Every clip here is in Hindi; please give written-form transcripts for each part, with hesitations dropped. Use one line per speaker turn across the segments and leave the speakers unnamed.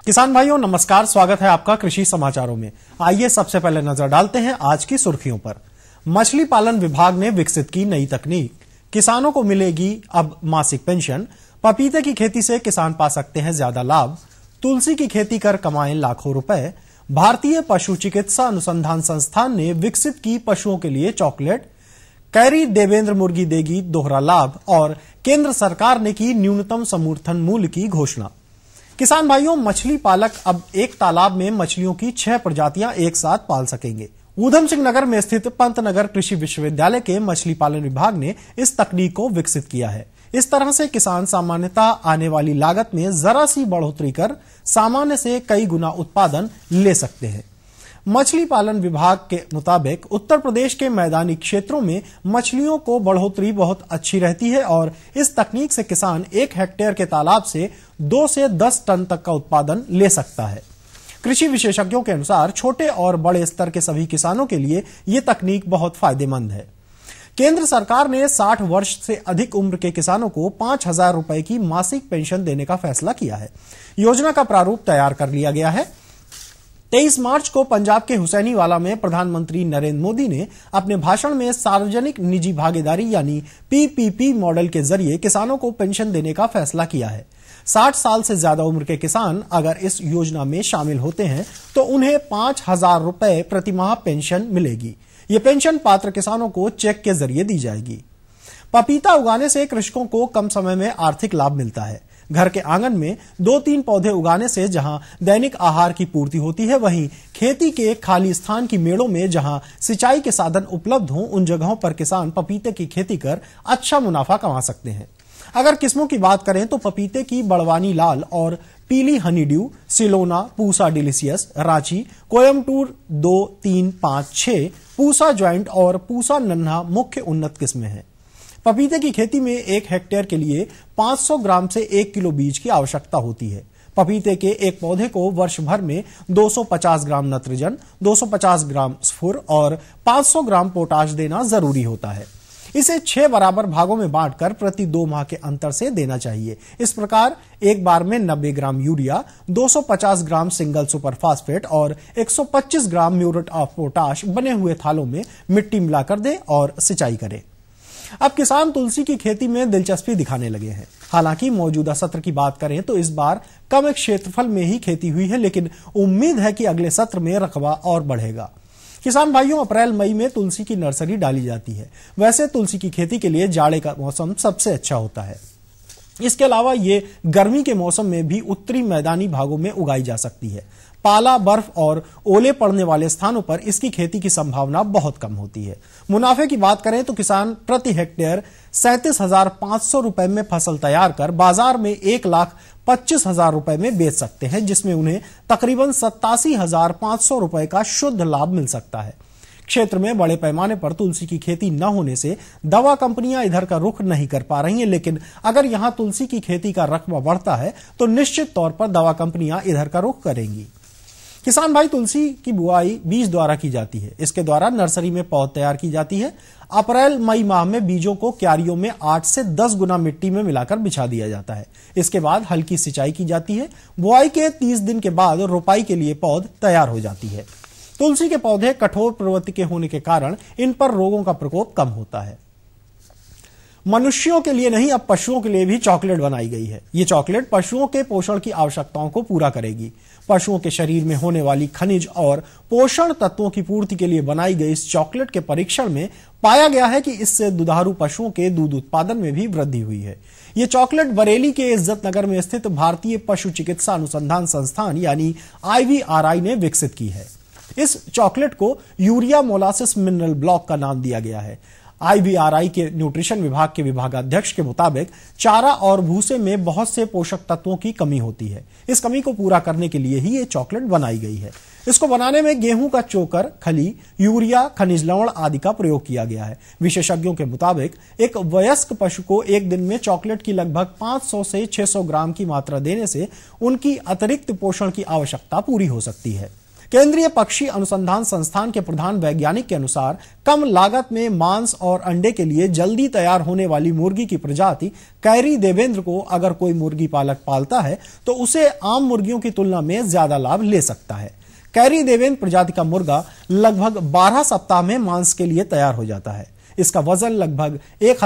किसान भाइयों नमस्कार, स्वागत है आपका कृषि समाचारों में। आइए सबसे पहले नजर डालते हैं आज की सुर्खियों पर। मछली पालन विभाग ने विकसित की नई तकनीक, किसानों को मिलेगी अब मासिक पेंशन। पपीते की खेती से किसान पा सकते हैं ज्यादा लाभ। तुलसी की खेती कर कमाएं लाखों रुपए। भारतीय पशु चिकित्सा अनुसंधान संस्थान ने विकसित की पशुओं के लिए चॉकलेट। कैरी देवेंद्र मुर्गी देगी दोहरा लाभ और केंद्र सरकार ने की न्यूनतम समर्थन मूल्य की घोषणा। किसान भाइयों, मछली पालक अब एक तालाब में मछलियों की 6 प्रजातियां एक साथ पाल सकेंगे। ऊधम सिंह नगर में स्थित पंतनगर कृषि विश्वविद्यालय के मछली पालन विभाग ने इस तकनीक को विकसित किया है। इस तरह से किसान सामान्यतः आने वाली लागत में जरा सी बढ़ोतरी कर सामान्य से कई गुना उत्पादन ले सकते हैं। मछली पालन विभाग के मुताबिक उत्तर प्रदेश के मैदानी क्षेत्रों में मछलियों को बढ़ोतरी बहुत अच्छी रहती है और इस तकनीक से किसान 1 हेक्टेयर के तालाब से 2 से 10 टन तक का उत्पादन ले सकता है। कृषि विशेषज्ञों के अनुसार छोटे और बड़े स्तर के सभी किसानों के लिए ये तकनीक बहुत फायदेमंद है। केंद्र सरकार ने 60 वर्ष से अधिक उम्र के किसानों को 5,000 रुपए की मासिक पेंशन देने का फैसला किया है। योजना का प्रारूप तैयार कर लिया गया है। 23 मार्च को पंजाब के हुसैनीवाला में प्रधानमंत्री नरेंद्र मोदी ने अपने भाषण में सार्वजनिक निजी भागीदारी यानी पीपीपी मॉडल के जरिए किसानों को पेंशन देने का फैसला किया है। 60 साल से ज्यादा उम्र के किसान अगर इस योजना में शामिल होते हैं तो उन्हें 5,000 रुपए प्रतिमाह पेंशन मिलेगी। ये पेंशन पात्र किसानों को चेक के जरिए दी जाएगी। पपीता उगाने से कृषकों को कम समय में आर्थिक लाभ मिलता है। घर के आंगन में 2-3 पौधे उगाने से जहां दैनिक आहार की पूर्ति होती है, वहीं खेती के खाली स्थान की मेड़ों में जहां सिंचाई के साधन उपलब्ध हों, उन जगहों पर किसान पपीते की खेती कर अच्छा मुनाफा कमा सकते हैं। अगर किस्मों की बात करें तो पपीते की बड़वानी लाल और पीली हनीड्यू, सिलोना, पूसा डिलीशियस, रांची, कोयम्बटूर 2, 3, 5, 6, पूसा ज्वाइंट और पूसा नन्हा मुख्य उन्नत किस्में हैं। पपीते की खेती में 1 हेक्टेयर के लिए 500 ग्राम से 1 किलो बीज की आवश्यकता होती है। पपीते के एक पौधे को वर्ष भर में 250 ग्राम नत्रजन, 250 ग्राम स्फुर और 500 ग्राम पोटाश देना जरूरी होता है। इसे 6 बराबर भागों में बांटकर प्रति 2 माह के अंतर से देना चाहिए। इस प्रकार एक बार में 90 gram urea, 250 gram single super phosphate और 125 ग्राम म्यूरेट ऑफ पोटाश बने हुए थालों में मिट्टी मिलाकर दें और सिंचाई करें। अब किसान तुलसी की खेती में दिलचस्पी दिखाने लगे हैं। हालांकि मौजूदा सत्र की बात करें तो इस बार कम क्षेत्रफल में ही खेती हुई है, लेकिन उम्मीद है कि अगले सत्र में रकबा और बढ़ेगा। किसान भाइयों, अप्रैल मई में तुलसी की नर्सरी डाली जाती है। वैसे तुलसी की खेती के लिए जाड़े का मौसम सबसे अच्छा होता है। इसके अलावा ये गर्मी के मौसम में भी उत्तरी मैदानी भागों में उगाई जा सकती है। पाला, बर्फ और ओले पड़ने वाले स्थानों पर इसकी खेती की संभावना बहुत कम होती है। मुनाफे की बात करें तो किसान प्रति हेक्टेयर 37,500 रुपए में फसल तैयार कर बाजार में 1,25,000 रुपए में बेच सकते हैं, जिसमें उन्हें तकरीबन 87,500 रुपए का शुद्ध लाभ मिल सकता है। क्षेत्र में बड़े पैमाने पर तुलसी की खेती न होने से दवा कंपनियां इधर का रुख नहीं कर पा रही हैं, लेकिन अगर यहां तुलसी की खेती का रकबा बढ़ता है तो निश्चित तौर पर दवा कंपनियां इधर का रुख करेंगी। किसान भाई, तुलसी की बुआई बीज द्वारा की जाती है। इसके द्वारा नर्सरी में पौध तैयार की जाती है। अप्रैल मई माह में बीजों को क्यारियों में 8 से 10 गुना मिट्टी में मिलाकर बिछा दिया जाता है। इसके बाद हल्की सिंचाई की जाती है। बुआई के 30 दिन के बाद रोपाई के लिए पौध तैयार हो जाती है। तुलसी के पौधे कठोर प्रवृत्ति के होने के कारण इन पर रोगों का प्रकोप कम होता है। मनुष्यों के लिए नहीं, अब पशुओं के लिए भी चॉकलेट बनाई गई है। ये चॉकलेट पशुओं के पोषण की आवश्यकताओं को पूरा करेगी। पशुओं के शरीर में होने वाली खनिज और पोषण तत्वों की पूर्ति के लिए बनाई गई इस चॉकलेट के परीक्षण में पाया गया है कि इससे दुधारू पशुओं के दूध उत्पादन में भी वृद्धि हुई है। ये चॉकलेट बरेली के इज्जत नगर में स्थित भारतीय पशु चिकित्सा अनुसंधान संस्थान यानी IVRI ने विकसित की है। इस चॉकलेट को यूरिया मोलासिस मिनरल ब्लॉक का नाम दिया गया है। IVRI के न्यूट्रिशन विभाग के विभागाध्यक्ष के मुताबिक चारा और भूसे में बहुत से पोषक तत्वों की कमी होती है। इस कमी को पूरा करने के लिए ही ये चॉकलेट बनाई गई है। इसको बनाने में गेहूं का चोकर, खली, यूरिया, खनिज लवण आदि का प्रयोग किया गया है। विशेषज्ञों के मुताबिक एक वयस्क पशु को एक दिन में चॉकलेट की लगभग 500 से 600 ग्राम की मात्रा देने से उनकी अतिरिक्त पोषण की आवश्यकता पूरी हो सकती है। केंद्रीय पक्षी अनुसंधान संस्थान के प्रधान वैज्ञानिक के अनुसार कम लागत में मांस और अंडे के लिए जल्दी तैयार होने वाली मुर्गी की प्रजाति कैरी देवेंद्र को अगर कोई मुर्गी पालक पालता है तो उसे आम मुर्गियों की तुलना में ज्यादा लाभ ले सकता है। कैरी देवेंद्र प्रजाति का मुर्गा लगभग 12 सप्ताह में मांस के लिए तैयार हो जाता है। इसका वजन लगभग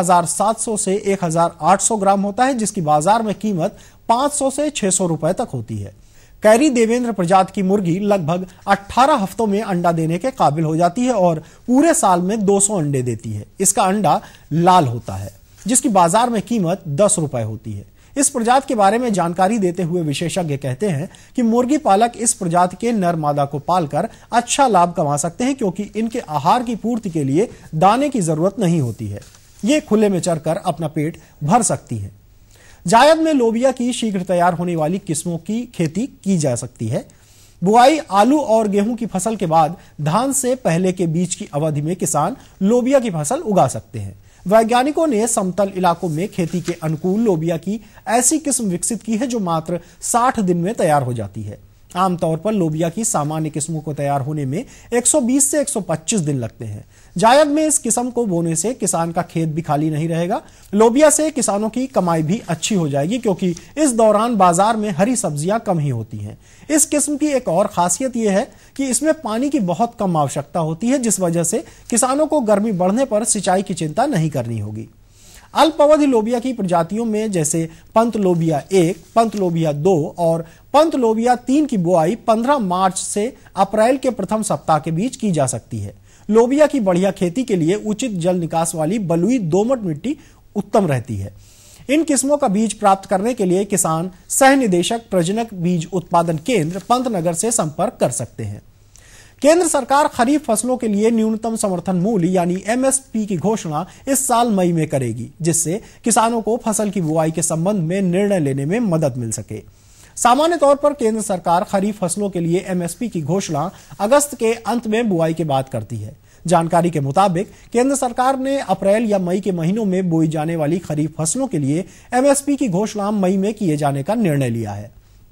1700 से 1800 ग्राम होता है, जिसकी बाजार में कीमत 500 से 600 रुपए तक होती है। कैरी देवेंद्र प्रजाति की मुर्गी लगभग 18 हफ्तों में अंडा देने के काबिल हो जाती है और पूरे साल में 200 अंडे देती है। इसका अंडा लाल होता है, जिसकी बाजार में कीमत 10 रुपए होती है। इस प्रजाति के बारे में जानकारी देते हुए विशेषज्ञ कहते हैं कि मुर्गी पालक इस प्रजाति के नर मादा को पालकर अच्छा लाभ कमा सकते हैं, क्योंकि इनके आहार की पूर्ति के लिए दाने की जरूरत नहीं होती है। ये खुले में चरकर अपना पेट भर सकती है। जायद में लोबिया की शीघ्र तैयार होने वाली किस्मों की खेती की जा सकती है। बुआई आलू और गेहूं की फसल के बाद धान से पहले के बीच की अवधि में किसान लोबिया की फसल उगा सकते हैं। वैज्ञानिकों ने समतल इलाकों में खेती के अनुकूल लोबिया की ऐसी किस्म विकसित की है जो मात्र 60 दिन में तैयार हो जाती है। आमतौर पर लोबिया की सामान्य किस्मों को तैयार होने में 120 से 125 दिन लगते हैं। जायद में इस किस्म को बोने से किसान का खेत भी खाली नहीं रहेगा। लोबिया से किसानों की कमाई भी अच्छी हो जाएगी, क्योंकि इस दौरान बाजार में हरी सब्जियां कम ही होती हैं। इस किस्म की एक और खासियत यह है कि इसमें पानी की बहुत कम आवश्यकता होती है, जिस वजह से किसानों को गर्मी बढ़ने पर सिंचाई की चिंता नहीं करनी होगी। अल्पावधि लोबिया की प्रजातियों में जैसे पंत लोबिया 1, पंत लोबिया 2 और पंत लोबिया 3 की बुआई 15 मार्च से अप्रैल के प्रथम सप्ताह के बीच की जा सकती है। लोबिया की बढ़िया खेती के लिए उचित जल निकास वाली बलुई दोमट मिट्टी उत्तम रहती है। इन किस्मों का बीज प्राप्त करने के लिए किसान सह निदेशक प्रजनक बीज उत्पादन केंद्र पंतनगर से संपर्क कर सकते हैं। केंद्र सरकार खरीफ फसलों के लिए न्यूनतम समर्थन मूल्य यानी एमएसपी की घोषणा इस साल मई में करेगी, जिससे किसानों को फसल की बुआई के संबंध में निर्णय लेने में मदद मिल सके। सामान्य तौर पर केंद्र सरकार खरीफ फसलों के लिए एमएसपी की घोषणा अगस्त के अंत में बुआई के बाद करती है। जानकारी के मुताबिक केंद्र सरकार ने अप्रैल या मई के महीनों में बोई जाने वाली खरीफ फसलों के लिए एमएसपी की घोषणा मई में किए जाने का निर्णय लिया है।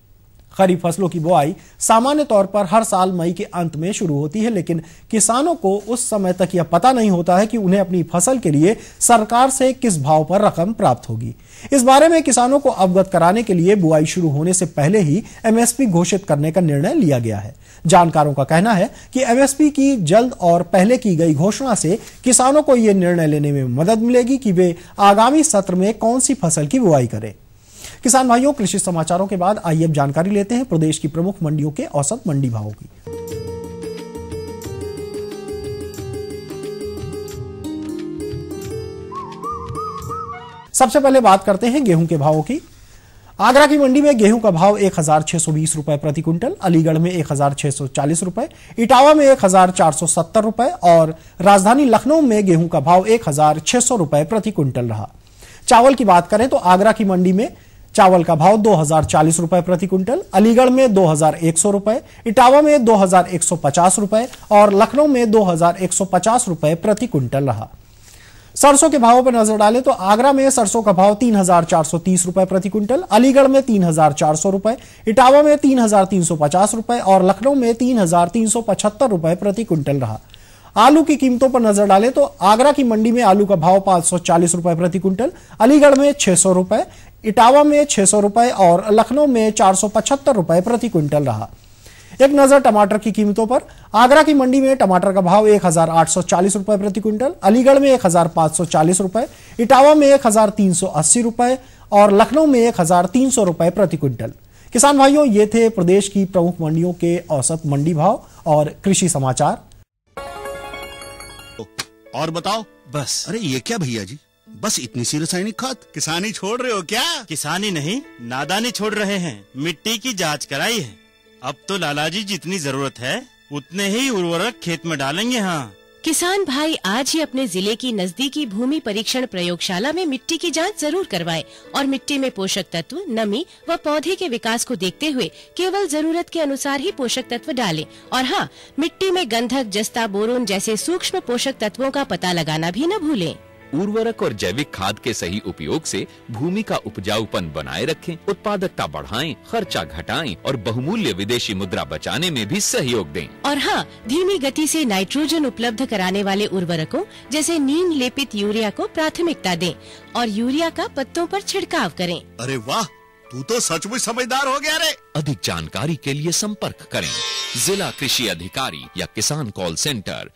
खरीफ फसलों की बुआई सामान्य तौर पर हर साल मई के अंत में शुरू होती है, लेकिन किसानों को उस समय तक यह पता नहीं होता है कि उन्हें अपनी फसल के लिए सरकार से किस भाव पर रकम प्राप्त होगी। इस बारे में किसानों को अवगत कराने के लिए बुआई शुरू होने से पहले ही एमएसपी घोषित करने का निर्णय लिया गया है। जानकारों का कहना है कि एमएसपी की जल्द और पहले की गई घोषणा से किसानों को यह निर्णय लेने में मदद मिलेगी कि वे आगामी सत्र में कौन सी फसल की बुआई करें। किसान भाइयों, कृषि समाचारों के बाद आइए अब जानकारी लेते हैं प्रदेश की प्रमुख मंडियों के औसत मंडी भावों की। सबसे पहले बात करते हैं गेहूं के भावों की। आगरा की मंडी में गेहूं का भाव 1620 रुपए प्रति क्विंटल, अलीगढ़ में 1640 रुपए, इटावा में 1470 रुपए और राजधानी लखनऊ में गेहूं का भाव 1600 रुपए प्रति क्विंटल रहा। चावल की बात करें तो आगरा की मंडी में चावल का भाव 2040 रुपए प्रति क्विंटल, अलीगढ़ में 2100 रुपए, इटावा में 2150 रुपए और लखनऊ में 2150 रुपए प्रति क्विंटल रहा। सरसों के भावों पर नजर डालें तो आगरा में सरसों का भाव 3430 रुपए प्रति क्विंटल, अलीगढ़ में 3400 रुपए, इटावा में 3350 रुपए और लखनऊ में 3375 रुपए प्रति क्विंटल रहा। आलू की कीमतों पर नजर डालें तो आगरा की मंडी में आलू का भाव 540 रुपए प्रति क्विंटल, अलीगढ़ में 600 रुपए, इटावा में 600 रुपए और लखनऊ में 475 रुपए प्रति क्विंटल रहा। एक नजर टमाटर की कीमतों पर। आगरा की मंडी में टमाटर का भाव 1840 रुपए प्रति क्विंटल, अलीगढ़ में 1540 रुपए, इटावा में 1380 रुपए और लखनऊ में 1300 रुपए प्रति क्विंटल। किसान भाइयों, ये थे प्रदेश की प्रमुख मंडियों के औसत मंडी भाव और कृषि समाचार।
और बताओ।
बस।
अरे ये क्या भैया जी, बस इतनी सी रासायनिक खाद?
किसानी छोड़ रहे हो क्या?
किसानी नहीं, नादानी छोड़ रहे हैं। मिट्टी की जांच कराई है। अब तो लालाजी जितनी जरूरत है उतने ही उर्वरक खेत में डालेंगे। हाँ,
किसान भाई आज ही अपने जिले की नजदीकी भूमि परीक्षण प्रयोगशाला में मिट्टी की जांच जरूर करवाएं और मिट्टी में पोषक तत्व, नमी व पौधे के विकास को देखते हुए केवल जरूरत के अनुसार ही पोषक तत्व डालें। और हाँ, मिट्टी में गंधक, जस्ता, बोरोन जैसे सूक्ष्म पोषक तत्वों का पता लगाना भी न भूलें।
उर्वरक और जैविक खाद के सही उपयोग से भूमि का उपजाऊपन बनाए रखें, उत्पादकता बढ़ाएं, खर्चा घटाएं और बहुमूल्य विदेशी मुद्रा बचाने में भी सहयोग दें।
और हाँ, धीमी गति से नाइट्रोजन उपलब्ध कराने वाले उर्वरकों जैसे नीम लेपित यूरिया को प्राथमिकता दें और यूरिया का पत्तों पर छिड़काव करें।
अरे वाह, तू तो सचमुच समझदार हो गया रे।
अधिक जानकारी के लिए संपर्क करें जिला कृषि अधिकारी या किसान कॉल सेंटर।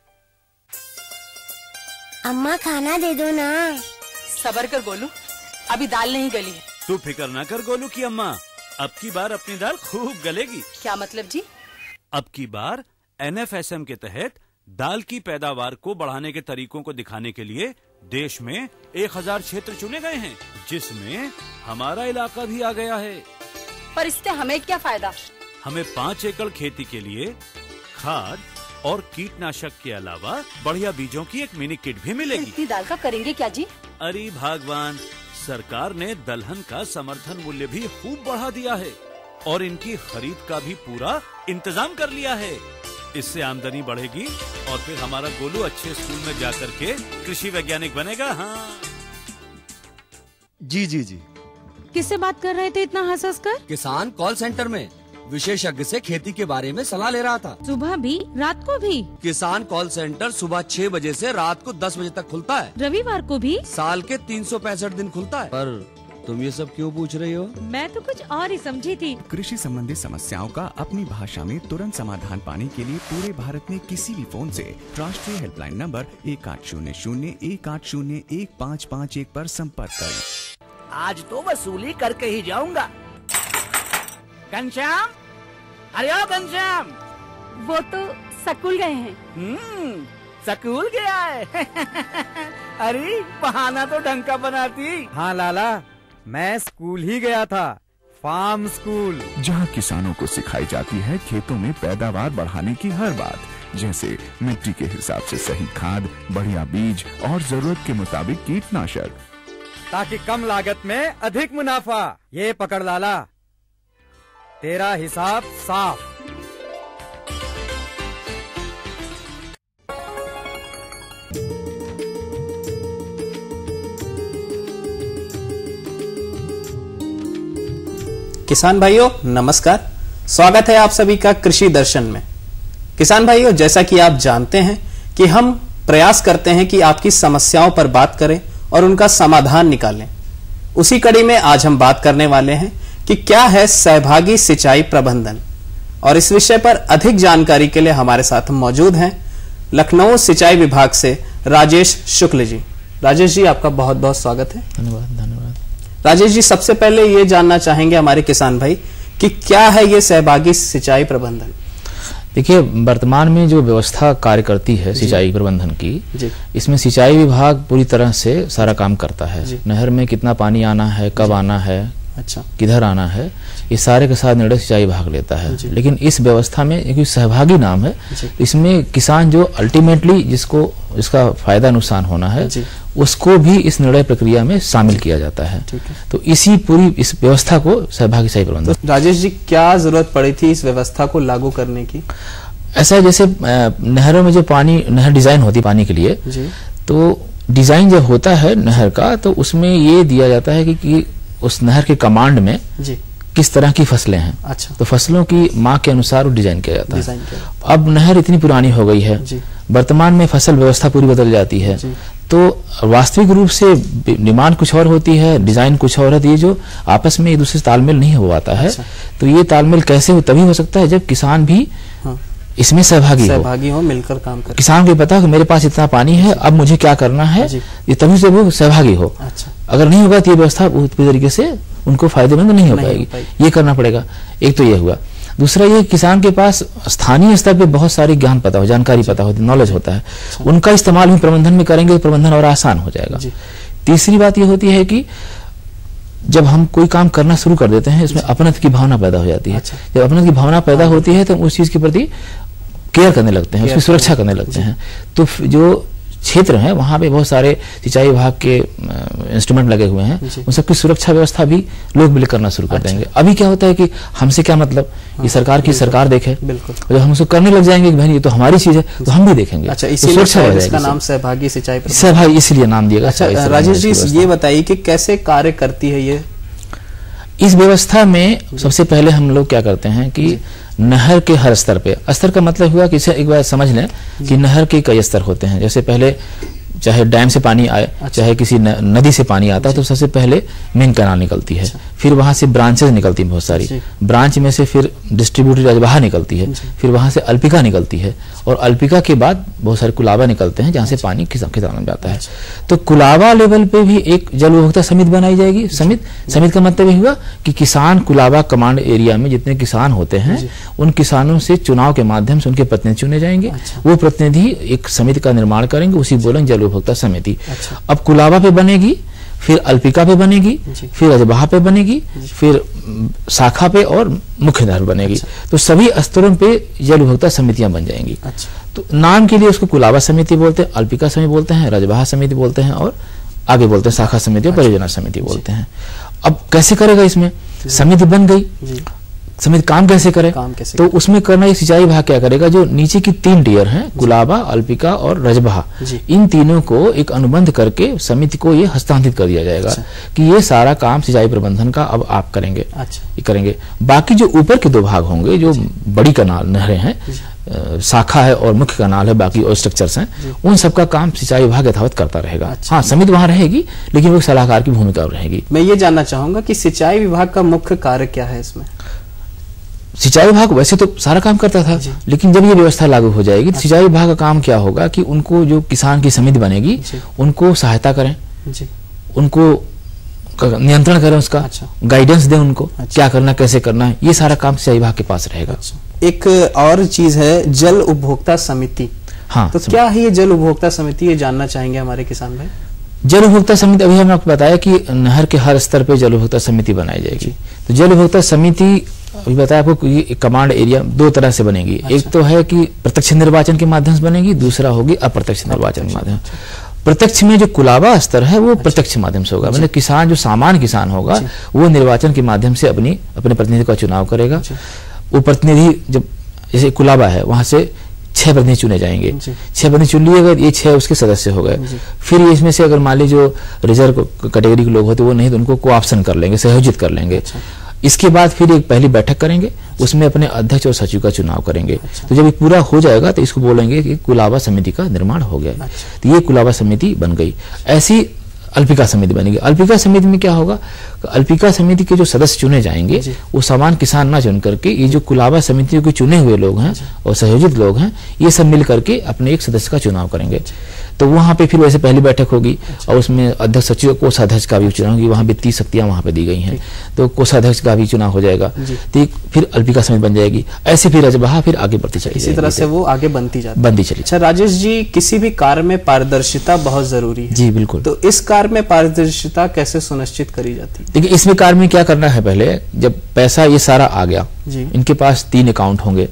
अम्मा खाना दे दो ना।
सबर कर गोलू, अभी दाल नहीं गली है।
तू फिक्र ना कर गोलू की अम्मा, अब की बार अपनी दाल खूब गलेगी।
क्या मतलब जी?
अब की बार NFSM के तहत दाल की पैदावार को बढ़ाने के तरीकों को दिखाने के लिए देश में 1000 क्षेत्र चुने गए हैं, जिसमें हमारा इलाका भी आ गया है।
पर इससे हमें क्या फायदा?
हमें 5 एकड़ खेती के लिए खाद और कीटनाशक के अलावा बढ़िया बीजों की एक मिनी किट भी मिलेगी।
इतनी दाल का करेंगे क्या जी?
अरे भगवान, सरकार ने दलहन का समर्थन मूल्य भी खूब बढ़ा दिया है और इनकी खरीद का भी पूरा इंतजाम कर लिया है। इससे आमदनी बढ़ेगी और फिर हमारा गोलू अच्छे स्कूल में जाकर के कृषि वैज्ञानिक बनेगा। हाँ
जी जी जी।
किससे बात कर रहे थे इतना हंस हंस कर?
किसान कॉल सेंटर में विशेषज्ञ से खेती के बारे में सलाह ले रहा था।
सुबह भी रात को भी?
किसान कॉल सेंटर सुबह 6 बजे से रात को 10 बजे तक खुलता है।
रविवार को भी?
साल के 365 दिन खुलता है। पर तुम ये सब क्यों पूछ रही हो?
मैं तो कुछ और ही समझी थी।
कृषि संबंधी समस्याओं का अपनी भाषा में तुरंत समाधान पाने के लिए पूरे भारत में किसी भी फोन से राष्ट्रीय हेल्पलाइन नंबर 1800-180-1551 पर संपर्क करें।
आज तो वसूली करके ही जाऊंगा। घनश्याम, अरे ओ घनश्याम।
वो तो स्कूल गए हैं।
स्कूल गया है। अरे बहाना तो ढंग का बनाती।
हाँ लाला, मैं स्कूल ही गया था, फार्म स्कूल,
जहाँ किसानों को सिखाई जाती है खेतों में पैदावार बढ़ाने की हर बात, जैसे मिट्टी के हिसाब से सही खाद, बढ़िया बीज और जरूरत के मुताबिक कीटनाशक,
ताकि कम लागत में अधिक मुनाफा। ये पकड़ लाला, तेरा हिसाब साफ।
किसान भाइयों नमस्कार, स्वागत है आप सभी का कृषि दर्शन में। किसान भाइयों, जैसा कि आप जानते हैं कि हम प्रयास करते हैं कि आपकी समस्याओं पर बात करें और उनका समाधान निकालें। उसी कड़ी में आज हम बात करने वाले हैं कि क्या है सहभागी सिंचाई प्रबंधन, और इस विषय पर अधिक जानकारी के लिए हमारे साथ मौजूद हैं लखनऊ सिंचाई विभाग से राजेश शुक्ल जी। राजेश जी, आपका बहुत बहुत स्वागत है।
धन्यवाद।
राजेश जी, सबसे पहले ये जानना चाहेंगे हमारे किसान भाई कि क्या है ये सहभागी सिंचाई प्रबंधन।
देखिए, वर्तमान में जो व्यवस्था कार्य करती है सिंचाई प्रबंधन की, इसमें सिंचाई विभाग पूरी तरह से सारा काम करता है। नहर में कितना पानी आना है, कब आना है,
अच्छा,
किधर आना है, ये सारे के साथ निर्णय सिंचाई विभाग लेता है। लेकिन इस व्यवस्था में क्योंकि सहभागी नाम है, इसमें किसान जो अल्टीमेटली जिसको इसका फायदा नुकसान होना है, उसको भी इस निर्णय प्रक्रिया में शामिल किया जाता है। तो इसी पूरी इस व्यवस्था को सहभागी सिंचाई प्रबंधन।
तो राजेश जी, क्या जरूरत पड़ी थी इस व्यवस्था को लागू करने की?
ऐसा है जैसे नहरों में जो पानी, नहर डिजाइन होती है पानी के लिए, तो डिजाइन जब होता है नहर का, तो उसमें ये दिया जाता है कि उस नहर के कमांड में किस तरह की फसलें हैं।
अच्छा।
तो फसलों की माँ के अनुसार वो डिजाइन किया जाता है। अब नहर इतनी पुरानी हो गई है, वर्तमान में फसल व्यवस्था पूरी बदल जाती है, तो वास्तविक रूप से डिमांड कुछ और होती है, डिजाइन कुछ और है। ये जो आपस में एक दूसरे से तालमेल नहीं हो पाता है। तो ये तालमेल कैसे हो, तभी हो सकता है जब किसान भी इसमें सहभागी
हो, मिलकर काम करे।
किसान को पता हो कि मेरे पास इतना पानी है, अब मुझे क्या करना है, ये तभी से वो सहभागी हो।
अच्छा।
अगर नहीं होगा तो ये व्यवस्था पूरी तरीके से उनको फायदेमंद नहीं हो पाएगी। ये करना पड़ेगा। एक तो ये हुआ। दूसरा ये किसान के पास स्थानीय स्तर पे बहुत सारी ज्ञान पता हो, जानकारी पता होती, नॉलेज होता है, उनका इस्तेमाल भी प्रबंधन में करेंगे तो प्रबंधन और आसान हो जाएगा। तीसरी बात ये होती है कि जब हम कोई काम करना शुरू कर देते हैं, इसमें अपनत्व की भावना पैदा हो जाती है। जब अपनत्व की भावना पैदा होती है तो उस चीज के प्रति केयर करने लगते हैं, उसकी सुरक्षा करने लगते हैं। तो जो क्षेत्र हैं वहां पे बहुत सारे सिंचाई विभाग के इंस्ट्रूमेंट लगे हुए हैं, उन सबकी सुरक्षा व्यवस्था भी लोग मिलकर करना शुरू कर देंगे। अभी क्या होता है कि हमसे क्या मतलब, ये सरकार की सरकार देखे, जब हम उसको करने लग जाएंगे कि भाई ये तो हमारी चीज है तो हम भी देखेंगे।
अच्छा, इसीलिए इसका नाम सहभागी सिंचाई
सहभागी इसलिए नाम दिया गया।
अच्छा राजेश जी, ये बताइए कि कैसे कार्य करती है ये?
इस व्यवस्था में सबसे पहले हम लोग क्या करते हैं कि नहर के हर स्तर पे, स्तर का मतलब हुआ कि इसे एक बार समझ लें कि नहर के कई स्तर होते हैं। जैसे पहले चाहे डैम से पानी आए, चाहे किसी नदी से पानी आता है, तो सबसे पहले मेन कैनाल निकलती है, फिर वहां से ब्रांचेस निकलती हैं बहुत सारी, ब्रांच में से फिर डिस्ट्रीब्यूटेड रजबहा निकलती है, फिर वहां से अल्पिका निकलती है, और अल्पिका के बाद बहुत सारे कुलाबा निकलते हैं जहां से पानी खितान में जाता है। तो कुलाबा लेवल पे भी एक जल उपभोक्ता समिति बनाई जाएगी। समिति का मतलब ये हुआ कि किसान कुलाबा कमांड एरिया में जितने किसान होते हैं उन किसानों से चुनाव के माध्यम से उनके प्रतिनिधि चुने जाएंगे। वो प्रतिनिधि एक समिति का निर्माण करेंगे, उसी बोलेंगे जल उपभोक्ता समिति। अब कुलाबा पे बनेगी, फिर अल्पिका पे बनेगी, फिर रजबहा पे बनेगी, फिर शाखा पे और मुख्य नहर बनेगी। तो सभी स्तरों पे जल उपभोक्ता समितियां बन जाएंगी। तो नाम के लिए उसको कुलाबा समिति बोलते हैं, अल्पिका समिति बोलते हैं, रजबहा समिति बोलते हैं, और आगे बोलते हैं शाखा समिति और परियोजना समिति बोलते हैं। अब कैसे करेगा? इसमें समिति बन गई, समिति काम कैसे करे? तो उसमें करना ये सिंचाई विभाग क्या करेगा, जो नीचे की 3 टियर हैं, कुलाबा, अल्पिका और रजबहा, इन तीनों को एक अनुबंध करके समिति को ये हस्तांतरित कर दिया जाएगा कि ये सारा काम सिंचाई प्रबंधन का अब आप करेंगे। ये करेंगे। बाकी जो ऊपर के 2 भाग होंगे, जो बड़ी कनाल नहरें हैं, शाखा है और मुख्य कनाल है, बाकी और स्ट्रक्चर्स हैं, उन सबका काम सिंचाई विभाग यथावत करता रहेगा। हाँ, समिति वहां रहेगी लेकिन वो सलाहकार की भूमिका रहेगी।
मैं ये जानना चाहूंगा कि सिंचाई विभाग का मुख्य कार्य क्या है इसमें?
सिंचाई विभाग वैसे तो सारा काम करता था, लेकिन जब ये व्यवस्था लागू हो जाएगी तो सिंचाई विभाग का काम क्या होगा कि उनको जो किसान की समिति बनेगी उनको सहायता करें, उनको नियंत्रण करें, उसका गाइडेंस दें, उनको क्या करना कैसे करना है, ये सारा काम सिंचाई विभाग के पास रहेगा।
एक और चीज है जल उपभोक्ता समिति।
हाँ,
तो क्या है ये जल उपभोक्ता समिति, ये जानना चाहेंगे हमारे किसान भाई।
जल उपभोक्ता समिति, अभी हमने आपको बताया कि नहर के हर स्तर पे जल उपभोक्ता समिति बनाई जाएगी। तो जल उपभोक्ता समिति अभी बताया आपको ये कमांड एरिया 2 तरह से बनेगी। एक तो है कि प्रत्यक्ष निर्वाचन के माध्यम से बनेगी, दूसरा होगी अप्रत्यक्ष निर्वाचन के माध्यम। प्रत्यक्ष में जो कुलाबा स्तर है वो प्रत्यक्ष माध्यम से होगा, मतलब किसान जो सामान्य किसान होगा वो निर्वाचन के माध्यम से अपने प्रतिनिधि का चुनाव करेगा। वो प्रतिनिधि जब जैसे कुलाबा है वहां से 6 प्रतिनिधि चुने जाएंगे, 6 प्रतिनिधि चुन लिए गए, ये 6 उसके सदस्य हो गए। फिर इसमें से अगर मान लीजिए जो रिजर्व कैटेगरी के लोग होते वो नहीं तो उनको कोऑप्शन कर लेंगे, सहयोजित कर लेंगे। इसके बाद फिर एक पहली बैठक करेंगे, उसमें अपने अध्यक्ष और सचिव का चुनाव करेंगे। तो जब ये पूरा हो जाएगा तो इसको बोलेंगे कि कुलाबा समिति का निर्माण हो गया। तो ये कुलाबा समिति बन गई। ऐसी अल्पिका समिति बनेगी। अल्पिका समिति में क्या होगा, अल्पिका समिति के जो सदस्य चुने जाएंगे वो सामान्य किसान ना चुन करके ये जो कुलाबा समितियों के चुने हुए लोग हैं और सहयोजित लोग हैं, ये सब मिल करके अपने एक सदस्य का चुनाव करेंगे। तो वहां पे फिर वैसे पहली बैठक होगी और उसमें अध्यक्ष सचिव कोषाध्यक्ष का भी चुनाव होगी। वहां वित्तीय शक्तियां वहां पे दी गई हैं, तो कोषाध्यक्ष का भी चुनाव हो जाएगा। तो फिर अल्पिका समिति बन जाएगी। ऐसे फिर रजबहा फिर आगे बढ़ती चली,
इसी तरह से वो आगे बनती
चली।
अच्छा राजेश जी, किसी भी कार्य में पारदर्शिता बहुत जरूरी है।
जी बिल्कुल।
तो इस कार्य में पारदर्शिता कैसे सुनिश्चित करी जाती है?
देखिए, इसमें कार्य में क्या करना है, पहले जब पैसा ये सारा आ गया, इनके पास 3 अकाउंट होंगे।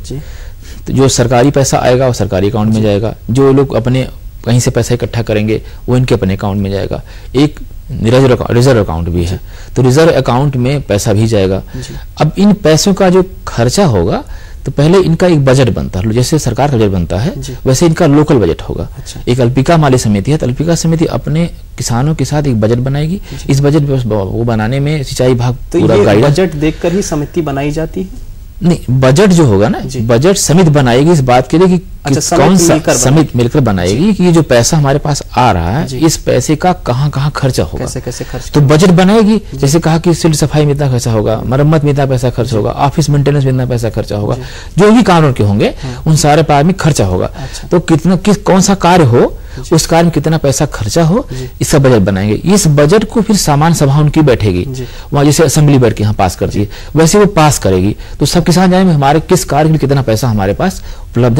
तो जो सरकारी पैसा आएगा वो सरकारी अकाउंट में जाएगा, जो लोग अपने कहीं से पैसा इकट्ठा करेंगे वो इनके अपने अकाउंट में जाएगा। एक रिजर्व अकाउंट भी है, तो रिजर्व अकाउंट में पैसा भी जाएगा। अब इन पैसों का जो खर्चा होगा तो पहले इनका एक बजट बनता है, जैसे सरकार का बजट बनता है वैसे इनका लोकल बजट होगा। एक अल्पिका माली समिति है, तो अल्पिका समिति अपने किसानों के साथ एक बजट बनाएगी। इस बजट वो बनाने में सिंचाई विभाग पूरा गाइडेंस,
बजट देखकर ही समिति बनाई जाती है?
नहीं, बजट जो होगा ना, बजट समिति बनाएगी इस बात के लिए कि कौन सा समिति मिलकर बनाएगी कि ये जो पैसा हमारे पास आ रहा है इस पैसे का कहाँ कहाँ खर्चा होगा,
कैसे खर्च।
तो बजट बनाएगी। जैसे कहा कि सिल्ट सफाई में इतना खर्चा होगा, मरम्मत में इतना पैसा खर्च होगा, ऑफिस मेंटेनेंस में इतना पैसा खर्चा होगा, जो भी कानून के होंगे उन सारे पार में खर्चा होगा। तो कितना कौन सा कार्य हो, उस कार्य में कितना पैसा खर्चा हो, इसका बजट बनाएंगे। इस बजट को फिर सामान्य सभा उनकी बैठेगी, वहां जैसे असेंबली बैठ के यहाँ पास करती है वैसे वो पास करेगी। तो सब किसान जानेंगे हमारे किस कार्य में कितना पैसा हमारे पास उपलब्ध है या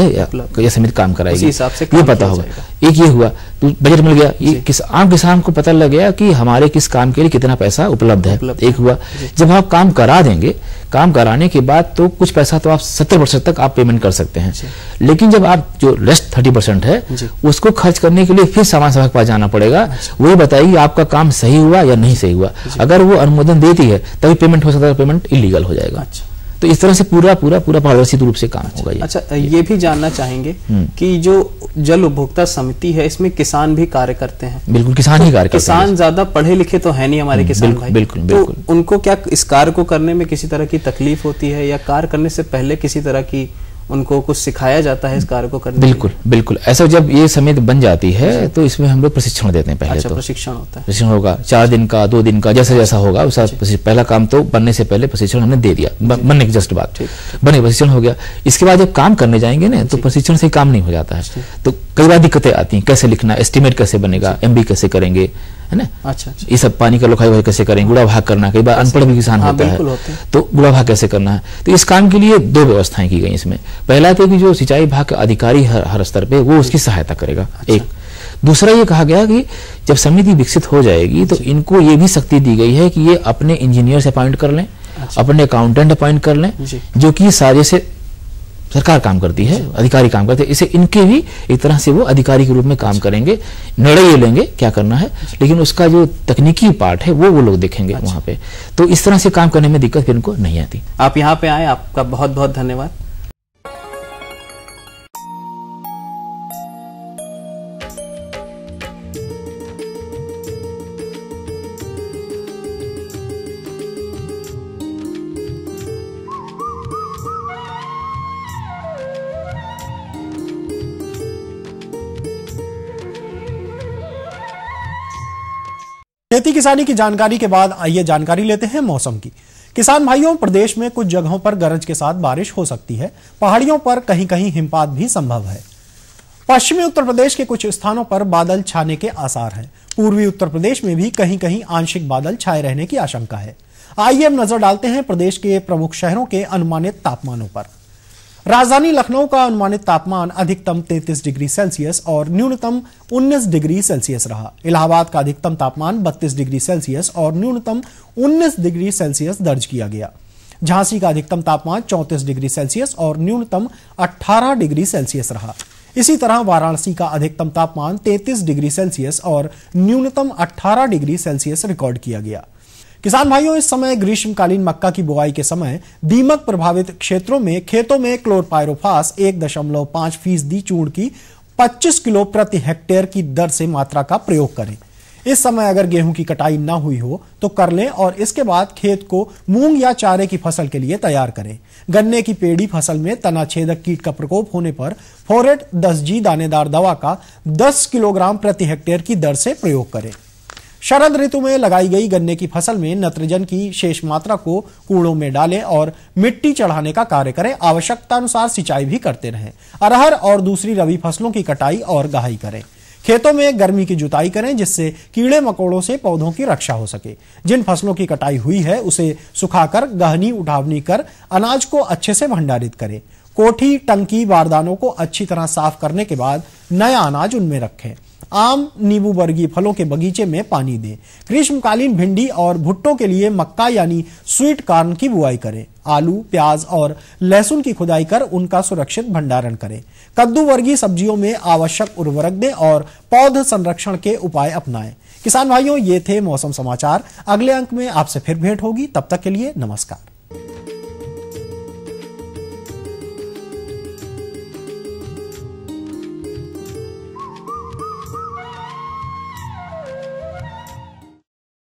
यह समिति काम कराएगी,
हिसाब से
ये पता होगा। एक ये हुआ, तो बजट मिल गया, ये आम किसान को पता लग गया कि हमारे किस काम के लिए कितना पैसा उपलब्ध है। एक हुआ, जब आप काम करा देंगे, काम कराने के बाद तो कुछ पैसा तो आप 70% तक आप पेमेंट कर सकते हैं, लेकिन जब आप जो रेस्ट 30% है उसको खर्च करने के लिए फिर सामान सभा के पास जाना पड़ेगा। वही बताइए आपका काम सही हुआ या नहीं सही हुआ। अगर वो अनुमोदन देती है तभी पेमेंट हो सकता है, पेमेंट इलीगल हो जाएगा। तो इस तरह से पूरा पारदर्शी रूप से काम होगा।
अच्छा, ये भी जानना चाहेंगे कि जो जल उपभोक्ता समिति है इसमें किसान भी कार्य करते हैं?
बिल्कुल, किसान ही कार्य करते हैं।
किसान ज्यादा पढ़े लिखे तो है नहीं हमारे किसान भाई।
बिल्कुल,
तो उनको क्या इस कार्य को करने में किसी तरह की तकलीफ होती है, या कार्य करने से पहले किसी तरह की उनको कुछ सिखाया जाता है इस कार्य को करने?
बिल्कुल ऐसा जब ये समिति बन जाती है तो इसमें हम लोग प्रशिक्षण देते हैं। पहले तो
प्रशिक्षण होता है,
प्रशिक्षण होगा 4 दिन का, 2 दिन का, जैसा जैसा होगा उसका पहला काम तो बनने से पहले प्रशिक्षण हमने दे दिया, बनने की जस्ट बात, बने प्रशिक्षण हो गया। इसके बाद जब काम करने जाएंगे ना तो प्रशिक्षण से काम नहीं हो जाता है, तो कई बार दिक्कतें आती हैं, कैसे लिखना, एस्टिमेट कैसे बनेगा, MB कैसे करेंगे, है ना। अच्छा, ये सब पानी का लोकाई कैसे करेंगे, गुड़ा भाग करना, कई बार अनपढ़ भी किसान होता है तो गुड़ा भाग कैसे करना है। तो इस काम के लिए 2 व्यवस्थाएं की गई इसमें। पहला तो कि जो सिंचाई विभाग के अधिकारी हर स्तर पे वो उसकी सहायता करेगा। एक दूसरा ये कहा गया कि जब समिति विकसित हो जाएगी तो इनको ये भी शक्ति दी गई है कि ये अपने इंजीनियर से अपॉइंट कर लें, अपने अकाउंटेंट अपॉइंट कर लें, जो कि सारे से सरकार काम करती है, अधिकारी काम करते हैं। इसे इनके भी एक तरह से वो अधिकारी के रूप में काम करेंगे, निर्णय लेंगे क्या करना है, लेकिन उसका जो तकनीकी पार्ट है वो लोग देखेंगे वहां पे। तो इस तरह से काम करने में दिक्कत फिर इनको नहीं आती।
आप यहाँ पे आए, आपका बहुत बहुत धन्यवाद।
खेती किसानी की जानकारी के बाद आइए जानकारी लेते हैं मौसम की। किसान भाइयों, प्रदेश में कुछ जगहों पर गरज के साथ बारिश हो सकती है। पहाड़ियों पर कहीं कहीं हिमपात भी संभव है। पश्चिमी उत्तर प्रदेश के कुछ स्थानों पर बादल छाने के आसार हैं। पूर्वी उत्तर प्रदेश में भी कहीं कहीं आंशिक बादल छाए रहने की आशंका है। आइए अब नजर डालते हैं प्रदेश के प्रमुख शहरों के अनुमानित तापमानों पर। राजधानी लखनऊ का अनुमानित तापमान अधिकतम 33 डिग्री सेल्सियस और न्यूनतम 19 डिग्री सेल्सियस रहा। इलाहाबाद का अधिकतम तापमान 32 डिग्री सेल्सियस और न्यूनतम 19 डिग्री सेल्सियस दर्ज किया गया। झांसी का अधिकतम तापमान 34 डिग्री सेल्सियस और न्यूनतम 18 डिग्री सेल्सियस रहा। इसी तरह वाराणसी का अधिकतम तापमान 33 डिग्री सेल्सियस और न्यूनतम 18 डिग्री सेल्सियस रिकॉर्ड किया गया। किसान भाइयों, इस समय ग्रीष्मकालीन मक्का की बुआई के समय दीमक प्रभावित क्षेत्रों में खेतों में क्लोरपायरोफास 1.5% चूर्ण की 25 किलो प्रति हेक्टेयर की दर से मात्रा का प्रयोग करें। इस समय अगर गेहूं की कटाई ना हुई हो तो कर लें और इसके बाद खेत को मूंग या चारे की फसल के लिए तैयार करें। गन्ने की पेड़ी फसल में तना छेदक कीट का प्रकोप होने पर फोरेट 10G दानेदार दवा का 10 किलोग्राम प्रति हेक्टेयर की दर से प्रयोग करें। शरद ऋतु में लगाई गई गन्ने की फसल में नत्रजन की शेष मात्रा को कूड़ों में डालें और मिट्टी चढ़ाने का कार्य करें। आवश्यकता अनुसार सिंचाई भी करते रहें। अरहर और दूसरी रबी फसलों की कटाई और गहाई करें। खेतों में गर्मी की जुताई करें जिससे कीड़े मकोड़ों से पौधों की रक्षा हो सके। जिन फसलों की कटाई हुई है उसे सुखाकर गहनी उठावनी कर अनाज को अच्छे से भंडारित करें। कोठी, टंकी, बारदानों को अच्छी तरह साफ करने के बाद नया अनाज उनमें रखें। आम, नींबू वर्गीय फलों के बगीचे में पानी दें। ग्रीष्मकालीन भिंडी और भुट्टों के लिए मक्का यानी स्वीट कॉर्न की बुआई करें। आलू, प्याज और लहसुन की खुदाई कर उनका सुरक्षित भंडारण करें। कद्दू वर्गीय सब्जियों में आवश्यक उर्वरक दें और पौध संरक्षण के उपाय अपनाएं। किसान भाइयों, ये थे मौसम समाचार। अगले अंक में आपसे फिर भेंट होगी। तब तक के लिए नमस्कार।